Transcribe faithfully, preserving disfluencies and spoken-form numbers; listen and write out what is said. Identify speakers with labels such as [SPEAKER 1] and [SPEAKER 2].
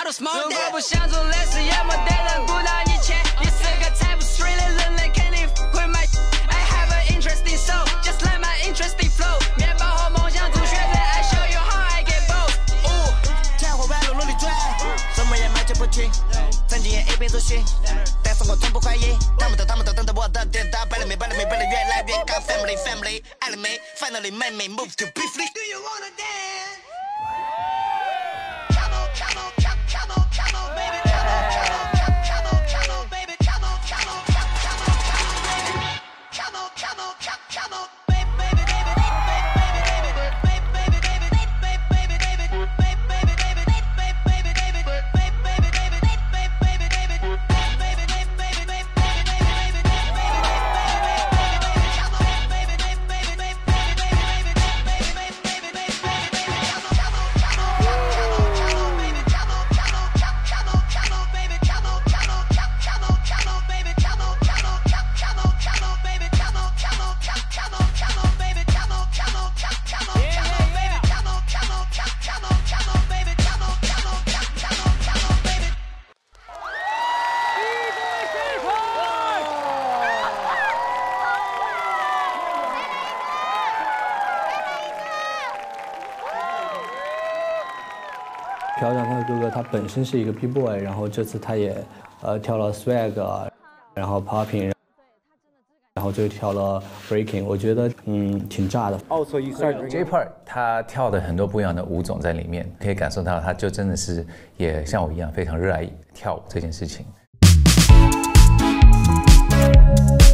[SPEAKER 1] 都 small。如果不想做类似淹没的人，不到一千，你是个财富 street 的人类，肯定会买。I have an interesting soul, just like my interesting flow。面包和梦想同学在 I show you how I get both。哦，天花板路努力追，什么也买就不停，曾经也一边走心，但是我从不怀疑，他们都他们都等着我的跌倒，摆了没摆了没摆了越来越高 ，family family， 爱了没 ，finally 妹妹 move to be free。Do you wanna dance？ Come on, come on, come come on, come on, baby, come on, come on, come on, come on, baby, come on, come on, come come on, come on, come on, come come on, baby, baby, baby, baby, baby, baby, baby, baby, baby, baby, baby, baby, baby, baby, baby, baby, baby,
[SPEAKER 2] 朴长他的哥哥，他本身是一个 B boy， 然后这次他也呃跳了 swag， 然后 popping， 然后就跳了 breaking， 我觉得嗯挺炸的。
[SPEAKER 3] 哦，所以
[SPEAKER 4] J part 他跳的很多不一样的舞种在里面，可以感受到他就真的是也像我一样非常热爱跳舞这件事情。